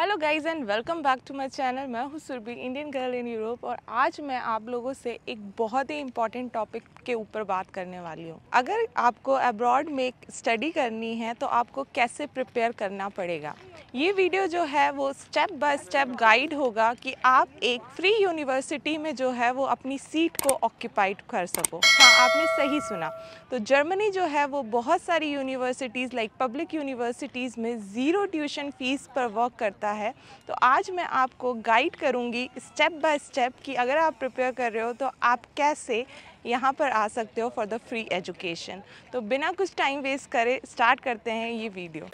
Hello guys and welcome back to my channel. मैं हूँ Surbhi, Indian girl in Europe, और आज मैं आप लोगों से एक बहुत ही इम्पॉर्टेंट टॉपिक के ऊपर बात करने वाली हूँ। अगर आपको अब्रॉड में स्टडी करनी है तो आपको कैसे प्रिपेयर करना पड़ेगा। ये वीडियो जो है वो स्टेप बाय स्टेप गाइड होगा कि आप एक फ्री यूनिवर्सिटी में जो है वो अपनी सीट को ऑक्यूपाइड कर सको। हाँ, आपने सही सुना। तो जर्मनी जो है वो बहुत सारी यूनिवर्सिटीज़ लाइक पब्लिक यूनिवर्सिटीज़ में ज़ीरो ट्यूशन फ़ीस पर वर्क करता है। तो आज मैं आपको गाइड करूँगी स्टेप बाय स्टेप कि अगर आप प्रिपेयर कर रहे हो तो आप कैसे यहाँ पर आ सकते हो फॉर द फ्री एजुकेशन। तो बिना कुछ टाइम वेस्ट करे स्टार्ट करते हैं ये video.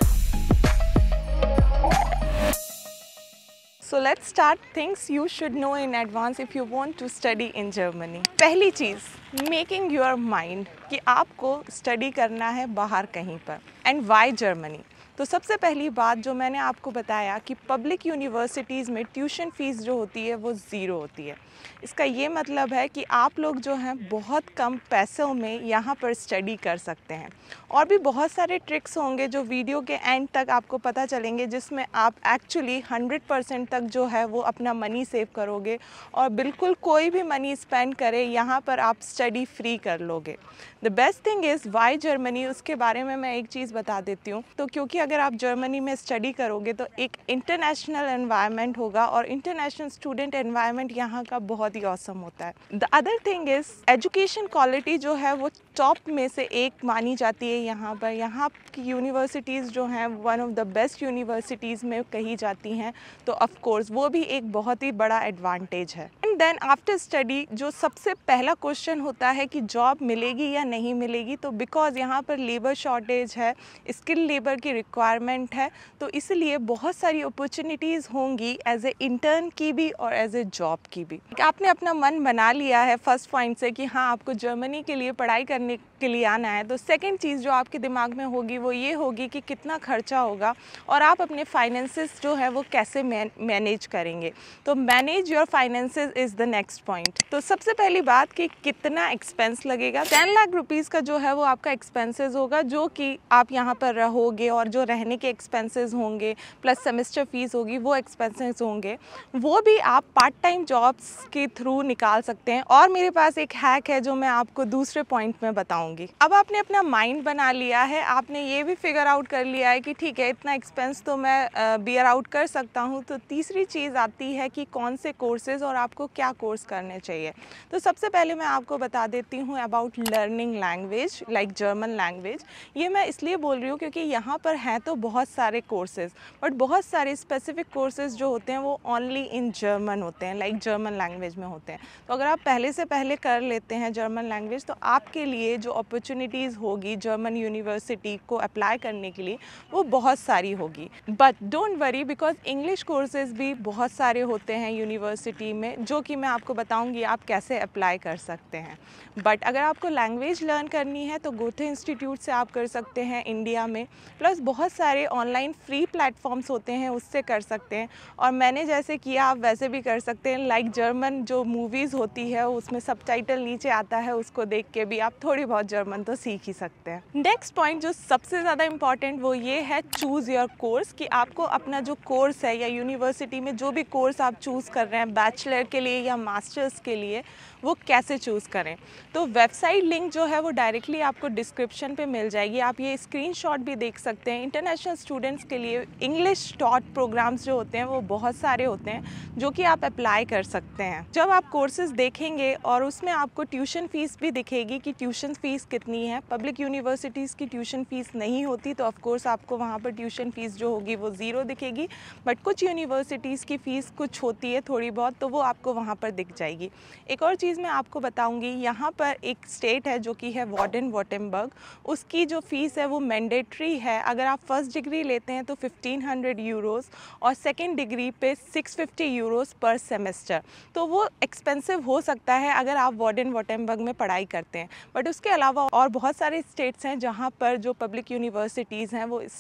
So let's start things you should know in advance if you want to study in Germany. पहली चीज़, मेकिंग योर माइंड कि आपको स्टडी करना है बाहर कहीं पर। And why Germany. तो सबसे पहली बात जो मैंने आपको बताया कि पब्लिक यूनिवर्सिटीज़ में ट्यूशन फ़ीस जो होती है वो ज़ीरो होती है। इसका ये मतलब है कि आप लोग जो हैं बहुत कम पैसों में यहाँ पर स्टडी कर सकते हैं। और भी बहुत सारे ट्रिक्स होंगे जो वीडियो के एंड तक आपको पता चलेंगे, जिसमें आप एक्चुअली 100% तक जो है वो अपना मनी सेव करोगे और बिल्कुल कोई भी मनी स्पेंड करे यहाँ पर आप स्टडी फ्री कर लोगे। The best thing is why Germany, उसके बारे में मैं एक चीज़ बता देती हूँ। तो क्योंकि अगर आप जर्मनी में स्टडी करोगे तो एक इंटरनेशनल एनवायरनमेंट होगा और इंटरनेशनल स्टूडेंट एनवायरनमेंट यहाँ का बहुत ही ऑसम होता है। The other thing is education quality जो है वो टॉप में से एक मानी जाती है यहाँ पर। यहाँ की यूनिवर्सिटीज़ जो हैं one of the best universities में कही जाती हैं। तो ऑफ कोर्स वो भी एक बहुत ही बड़ा एडवांटेज है। एंड देन आफ्टर स्टडी जो सबसे पहला क्वेश्चन होता है कि जॉब मिलेगी या नहीं मिलेगी। तो बिकॉज यहाँ पर लेबर शॉर्टेज है, स्किल लेबर की रिक्वायरमेंट है, तो इसलिए बहुत सारी अपॉर्चुनिटीज़ होंगी एज ए इंटर्न की भी और एज ए जॉब की भी। आपने अपना मन बना लिया है फर्स्ट पॉइंट से कि हाँ आपको जर्मनी के लिए पढ़ाई करने के लिए आना है। तो सेकंड चीज़ जो आपके दिमाग में होगी वो ये होगी कि कितना खर्चा होगा और आप अपने फाइनेंसेस जो है वो कैसे मैनेज करेंगे। तो manage your finances is the next point. तो सबसे पहली बात कि कितना एक्सपेंस लगेगा। 10 लाख रुपीज़ का जो है वो आपका एक्सपेंसेस होगा, जो कि आप यहाँ पर रहोगे और जो रहने के एक्सपेंसेस होंगे प्लस सेमेस्टर फीस होगी वो एक्सपेंसेस होंगे, वो भी आप पार्ट टाइम जॉब्स के थ्रू निकाल सकते हैं। और मेरे पास एक हैक है जो मैं आपको दूसरे पॉइंट में बताऊंगी। अब आपने अपना माइंड बना लिया है, आपने ये भी फिगर आउट कर लिया है कि ठीक है इतना एक्सपेंस तो मैं बियर आउट कर सकता हूँ। तो तीसरी चीज़ आती है कि कौन से कोर्सेज़ और आपको क्या कोर्स करने चाहिए। तो सबसे पहले मैं आपको बता देती हूँ about learning language like German language. ये मैं इसलिए बोल रही हूँ क्योंकि यहाँ पर हैं तो बहुत सारे कोर्सेज़, बट बहुत सारे स्पेसिफिक कोर्सेज़ जो होते हैं वो ओनली इन जर्मन होते हैं, लाइक जर्मन लैंग्वेज में होते हैं। तो अगर आप पहले से पहले कर लेते हैं जर्मन लैंग्वेज तो आपके लिए जो अपॉर्चुनिटीज़ होगी जर्मन यूनिवर्सिटी को अप्लाई करने के लिए वो बहुत सारी होगी। But don't worry, because English courses भी बहुत सारे होते हैं यूनिवर्सिटी में, जो कि मैं आपको बताऊंगी आप कैसे अप्लाई कर सकते हैं। बट अगर आपको लैंग्वेज लर्न करनी है तो गोथे इंस्टीट्यूट से आप कर सकते हैं इंडिया में, प्लस बहुत सारे ऑनलाइन फ्री प्लेटफॉर्म्स होते हैं उससे कर सकते हैं। और मैंने जैसे किया आप वैसे भी कर सकते हैं। लाइक जर्मन जो मूवीज़ होती है उसमें सबटाइटल नीचे आता है, उसको देख के भी आप थोड़ी बहुत जर्मन तो सीख ही सकते हैं। नेक्स्ट पॉइंट जो सबसे ज़्यादा इंपॉर्टेंट वो ये है चूज़ योर कोर्स, कि आपको अपना जो कोर्स है या यूनिवर्सिटी में जो भी कोर्स आप चूज़ कर रहे हैं बैचलर के लिए या मास्टर्स के लिए, वो कैसे चूज़ करें। तो वेबसाइट लिंक जो है वो डायरेक्टली आपको डिस्क्रिप्शन पे मिल जाएगी, आप ये स्क्रीनशॉट भी देख सकते हैं। इंटरनेशनल स्टूडेंट्स के लिए इंग्लिश टॉट प्रोग्राम्स जो होते हैं वो बहुत सारे होते हैं जो कि आप अप्लाई कर सकते हैं। जब आप कोर्सेज देखेंगे और उसमें आपको ट्यूशन फ़ीस भी दिखेगी कि ट्यूशन फ़ीस कितनी है। पब्लिक यूनिवर्सिटीज़ की ट्यूशन फ़ीस नहीं होती तो ऑफकोर्स आपको वहाँ पर ट्यूशन फ़ीस जो होगी वो ज़ीरो दिखेगी, बट कुछ यूनिवर्सिटीज़ की फ़ीस कुछ होती है थोड़ी बहुत, तो वो आपको वहाँ पर दिख जाएगी। एक और चीज़ मैं आपको बताऊंगी, यहाँ पर एक स्टेट है जो कि है वार्डन वाटेनबर्ग, उसकी जो फ़ीस है वो मैंडेटरी है। अगर आप फर्स्ट डिग्री लेते हैं तो 1500 यूरोज़ और सेकेंड डिग्री पे 650 यूरोज़ पर सेमेस्टर। तो वो एक्सपेंसिव हो सकता है अगर आप वार्डन वाटेनबर्ग में पढ़ाई करते हैं, बट उसके अलावा और बहुत सारे स्टेट्स हैं जहाँ पर जो पब्लिक यूनिवर्सिटीज़ हैं वो स्टिल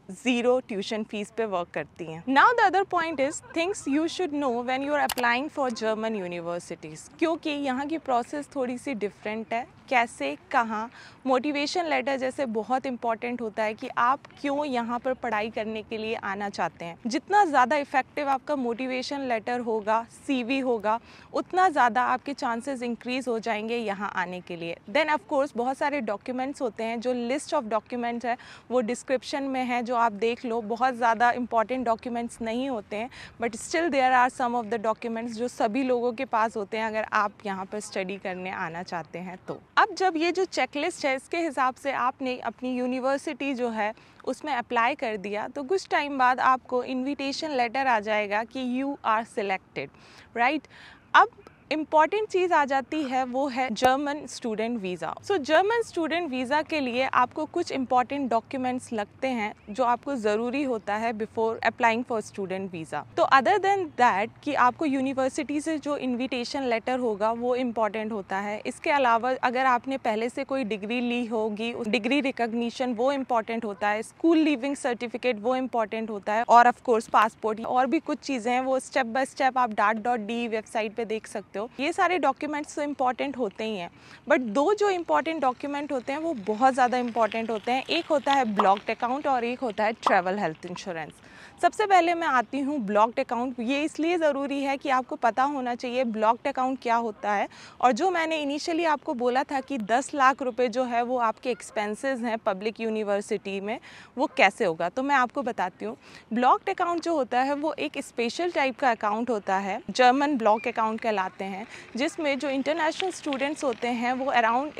ज़ीरो ट्यूशन फीस पे वर्क करती हैं। Now the other point is things you should know when you are applying for German universities, क्योंकि यहाँ की प्रोसेस थोड़ी सी डिफरेंट है। कैसे, कहाँ, मोटिवेशन लेटर जैसे बहुत इंपॉर्टेंट होता है कि आप क्यों यहाँ पर पढ़ाई करने के लिए आना चाहते हैं। जितना ज़्यादा इफ़ेक्टिव आपका मोटिवेशन लेटर होगा, CV होगा, उतना ज़्यादा आपके चांसेस इंक्रीज़ हो जाएंगे यहाँ आने के लिए। देन ऑफ कोर्स बहुत सारे डॉक्यूमेंट्स होते हैं, जो लिस्ट ऑफ डॉक्यूमेंट्स है वो डिस्क्रिप्शन में है, जो आप देख लो। बहुत ज़्यादा इंपॉर्टेंट डॉक्यूमेंट्स नहीं होते हैं, but still there are some of the documents जो सभी लोगों के पास होते हैं अगर आप यहाँ पर स्टडी करने आना चाहते हैं तो। अब जब ये जो चेकलिस्ट है इसके हिसाब से आपने अपनी यूनिवर्सिटी जो है उसमें अप्लाई कर दिया, तो कुछ टाइम बाद आपको इनविटेशन लेटर आ जाएगा कि यू आर सिलेक्टेड, राइट। अब इम्पॉर्टेंट चीज़ आ जाती है, वो है German student visa. So German student visa के लिए आपको कुछ इम्पॉर्टेंट डॉक्यूमेंट्स लगते हैं जो आपको ज़रूरी होता है before applying for student visa. तो अदर देन दैट कि आपको यूनिवर्सिटी से जो इन्विटेशन लेटर होगा वो इम्पॉर्टेंट होता है। इसके अलावा अगर आपने पहले से कोई डिग्री ली होगी, डिग्री रिकॉग्निशन वो इम्पॉर्टेंट होता है। स्कूल लीविंग सर्टिफिकेट वो इम्पॉर्टेंट होता है, और ऑफ कोर्स पासपोर्ट और भी कुछ चीज़ें हैं, वो स्टेप बाय स्टेप आप DAT.de वेबसाइट पे देख सकते हो। ये सारे डॉक्यूमेंट्स तो इम्पॉर्टेंट होते ही हैं, बट दो जो इम्पॉर्टेंट डॉक्यूमेंट होते हैं वो बहुत ज़्यादा इम्पॉर्टेंट होते हैं। एक होता है ब्लॉक्ड अकाउंट और एक होता है ट्रैवल हेल्थ इंश्योरेंस। सबसे पहले मैं आती हूँ ब्लॉक्ड अकाउंट। ये इसलिए ज़रूरी है कि आपको पता होना चाहिए ब्लॉक्ड अकाउंट क्या होता है, और जो मैंने इनिशियली आपको बोला था कि 10 लाख रुपए जो है वो आपके एक्सपेंसेस हैं पब्लिक यूनिवर्सिटी में, वो कैसे होगा, तो मैं आपको बताती हूँ। ब्लॉक्ड अकाउंट जो होता है वो एक स्पेशल टाइप का अकाउंट होता है, जर्मन ब्लॉक अकाउंट कहलाते हैं, जिसमें जो इंटरनेशनल स्टूडेंट्स होते हैं वो अराउंड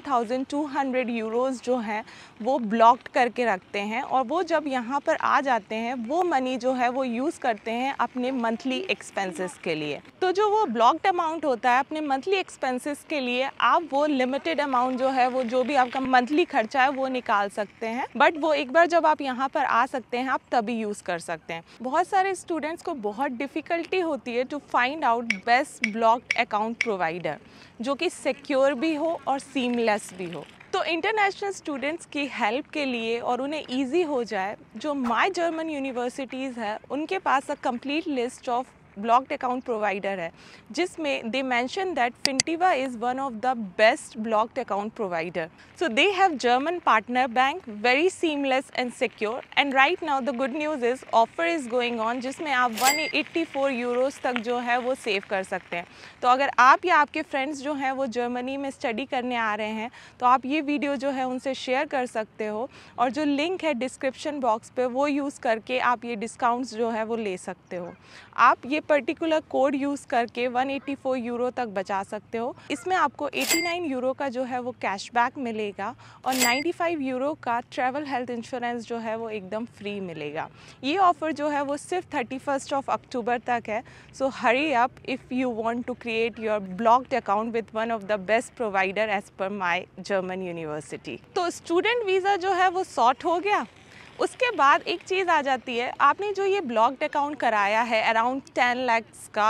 11,200 यूरोज़ जो हैं वो ब्लॉक्ड करके रखते हैं, और वो जब यहाँ पर आ जाते हैं वो मनी जो है वो यूज़ करते हैं अपने मंथली एक्सपेंसेस के लिए। तो जो वो ब्लॉक्ड अमाउंट होता है अपने मंथली एक्सपेंसेस के लिए, आप वो लिमिटेड अमाउंट जो है वो जो भी आपका मंथली खर्चा है वो निकाल सकते हैं, बट वो एक बार जब आप यहाँ पर आ सकते हैं आप तभी यूज़ कर सकते हैं। बहुत सारे स्टूडेंट्स को बहुत डिफ़िकल्टी होती है to find out best blocked account provider जो कि सिक्योर भी हो और सीमलेस भी हो। तो इंटरनेशनल स्टूडेंट्स की हेल्प के लिए और उन्हें इजी हो जाए, जो माय जर्मन यूनिवर्सिटीज़ है उनके पास a complete list of blocked account provider है, जिसमें they mention that Fintiba is one of the best blocked account provider. So they have German partner bank, very seamless and secure, and right now the good news is offer is going on, जिसमें आप 184 euros तक जो है वो save कर सकते हैं। तो अगर आप या आपके फ्रेंड्स जो हैं वो जर्मनी में स्टडी करने आ रहे हैं तो आप ये वीडियो जो है उनसे शेयर कर सकते हो, और जो लिंक है डिस्क्रिप्शन बॉक्स पे वो यूज़ करके आप ये डिस्काउंट्स जो है वो ले सकते हो। आप ये पर्टिकुलर कोड यूज़ करके 184 यूरो तक बचा सकते हो। इसमें आपको 89 यूरो का जो है वो कैशबैक मिलेगा, और 95 यूरो का ट्रैवल हेल्थ इंश्योरेंस जो है वो एकदम फ्री मिलेगा। ये ऑफ़र जो है वो सिर्फ 31 ऑफ अक्टूबर तक है। So hurry up if you want to create your blocked account with one of the best provider as per my German university. तो स्टूडेंट वीज़ा जो है वो सॉर्ट हो गया। उसके बाद एक चीज़ आ जाती है, आपने जो ये ब्लॉक्ड अकाउंट कराया है अराउंड 10 लाख्स का,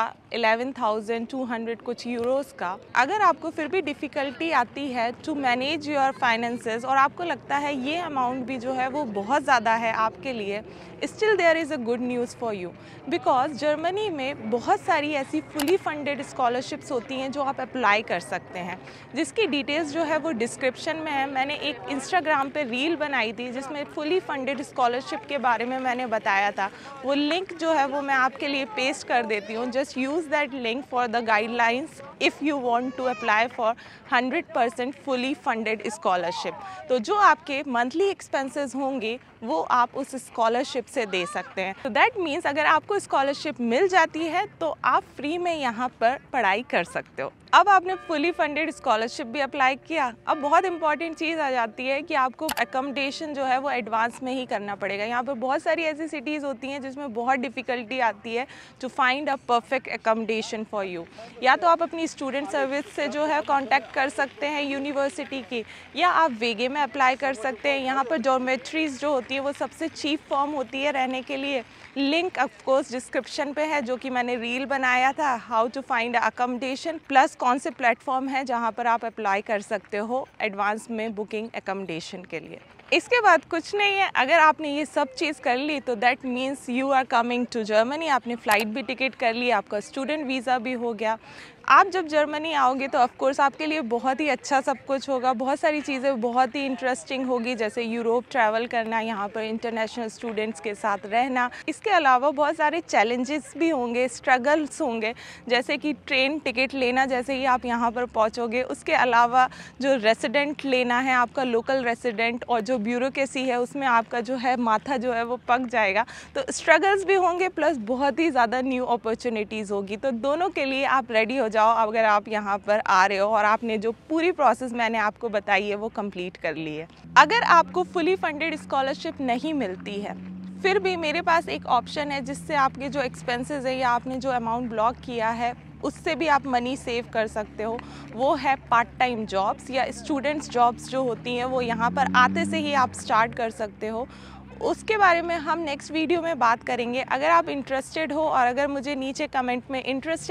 11,200 कुछ यूरोस का, अगर आपको फिर भी डिफ़िकल्टी आती है टू मैनेज योर फाइनेंसेस और आपको लगता है ये अमाउंट भी जो है वो बहुत ज़्यादा है आपके लिए, still there is a good news for you, because Germany में बहुत सारी ऐसी फुली फंडेड स्कॉलरशिप्स होती हैं जो आप अप्लाई कर सकते हैं, जिसकी डिटेल्स जो है वो डिस्क्रिप्शन में है। मैंने एक इंस्टाग्राम पे रील बनाई थी जिसमें फुली फंडेड स्कॉलरशिप के बारे में मैंने बताया था। वो लिंक जो है वो मैं आपके लिए पेस्ट कर देती हूँ। Just use that link for the guidelines if you want to apply for 100% fully funded scholarship. तो जो आपके मंथली एक्सपेंसेस होंगे वो आप उस स्कॉलरशिप से दे सकते हैं। तो दैट मीन्स अगर आपको स्कॉलरशिप मिल जाती है तो आप फ्री में यहाँ पर पढ़ाई कर सकते हो। अब आपने फुली फंडेड स्कॉलरशिप भी अप्लाई किया, अब बहुत इंपॉर्टेंट चीज़ आ जाती है कि आपको अकोमोडेशन जो है वो एडवांस में ही करना पड़ेगा। यहाँ पर बहुत सारी ऐसी सिटीज़ होती हैं जिसमें बहुत डिफ़िकल्टी आती है to find a perfect accommodation for you. या तो आप अपनी स्टूडेंट सर्विस से जो है कांटेक्ट कर सकते हैं यूनिवर्सिटी की, या आप वेगे में अप्लाई कर सकते हैं। यहाँ पर डॉर्मेट्रीज़ जो होती है वो सबसे चीप फॉर्म होती है रहने के लिए। लिंक ऑफ कोर्स डिस्क्रिप्शन पे है, जो कि मैंने रील बनाया था, how to find accommodation, plus कौन से प्लेटफॉर्म है जहाँ पर आप अप्लाई कर सकते हो एडवांस में बुकिंग अकोमोडेशन के लिए। इसके बाद कुछ नहीं है, अगर आपने ये सब चीज़ कर ली तो that means you are coming to Germany. आपने फ़्लाइट भी टिकट कर ली, आपका स्टूडेंट वीज़ा भी हो गया। आप जब जर्मनी आओगे तो ऑफ कोर्स आपके लिए बहुत ही अच्छा सब कुछ होगा, बहुत सारी चीज़ें बहुत ही इंटरेस्टिंग होगी, जैसे यूरोप ट्रैवल करना, यहाँ पर इंटरनेशनल स्टूडेंट्स के साथ रहना। इसके अलावा बहुत सारे चैलेंजेस भी होंगे, स्ट्रगल्स होंगे, जैसे कि ट्रेन टिकट लेना जैसे ही आप यहाँ पर पहुँचोगे। उसके अलावा जो रेसिडेंट लेना है, आपका लोकल रेसिडेंट, और जो ब्यूरोक्रेसी है उसमें आपका जो है माथा जो है वो पक जाएगा। तो स्ट्रगल्स भी होंगे प्लस बहुत ही ज़्यादा न्यू अपॉर्चुनिटीज़ होगी। तो दोनों के लिए आप रेडी हो जाओ अगर आप यहाँ पर आ रहे हो और आपने जो पूरी प्रोसेस मैंने आपको बताई है वो कंप्लीट कर ली है। अगर आपको फुली फंडेड स्कॉलरशिप नहीं मिलती है, फिर भी मेरे पास एक ऑप्शन है जिससे आपके जो एक्सपेंसेस है या आपने जो अमाउंट ब्लॉक किया है उससे भी आप मनी सेव कर सकते हो। वो है पार्ट टाइम जॉब्स या स्टूडेंट्स जॉब्स जो होती हैं, वो यहाँ पर आते से ही आप स्टार्ट कर सकते हो। उसके बारे में हम नेक्स्ट वीडियो में बात करेंगे। अगर आप इंटरेस्टेड हो और अगर मुझे नीचे कमेंट में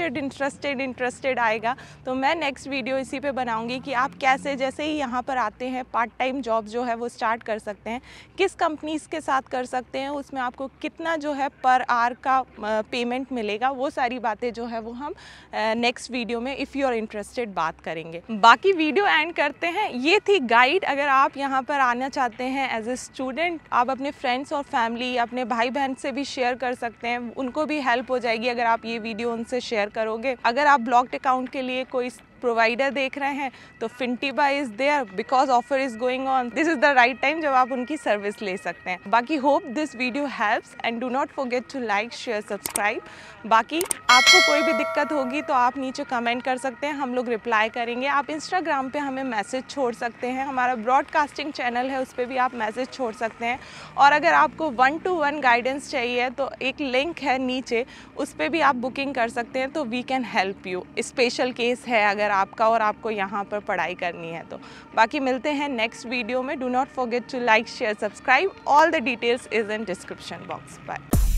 इंटरेस्टेड आएगा तो मैं नेक्स्ट वीडियो इसी पे बनाऊंगी कि आप कैसे जैसे ही यहाँ पर आते हैं पार्ट टाइम जॉब जो है वो स्टार्ट कर सकते हैं, किस कंपनीज़ के साथ कर सकते हैं, उसमें आपको कितना जो है पर आवर का पेमेंट मिलेगा। वो सारी बातें जो है वो हम नेक्स्ट वीडियो में इफ़ यू आर इंटरेस्टेड बात करेंगे। बाकी वीडियो एंड करते हैं। ये थी गाइड। अगर आप यहाँ पर आना चाहते हैं एज ए स्टूडेंट, आप अपने फ्रेंड्स और फैमिली, अपने भाई बहन से भी शेयर कर सकते हैं, उनको भी हेल्प हो जाएगी अगर आप ये वीडियो उनसे शेयर करोगे। अगर आप ब्लॉक्ड अकाउंट के लिए कोई प्रोवाइडर देख रहे हैं तो Fintiba is there because offer is going on. This is the right time जब आप उनकी सर्विस ले सकते हैं। बाकी hope this video helps and do not forget to like share subscribe. बाकी आपको कोई भी दिक्कत होगी तो आप नीचे कमेंट कर सकते हैं, हम लोग रिप्लाई करेंगे। आप इंस्टाग्राम पे हमें मैसेज छोड़ सकते हैं, हमारा ब्रॉडकास्टिंग चैनल है उस पर भी आप मैसेज छोड़ सकते हैं। और अगर आपको 1-to-1 गाइडेंस चाहिए तो एक लिंक है नीचे, उस पर भी आप बुकिंग कर सकते हैं, तो we can help you. Special case है अगर आपका और आपको यहाँ पर पढ़ाई करनी है तो। बाकी मिलते हैं नेक्स्ट वीडियो में। Do not forget to like share subscribe. All the details is in description box. Bye.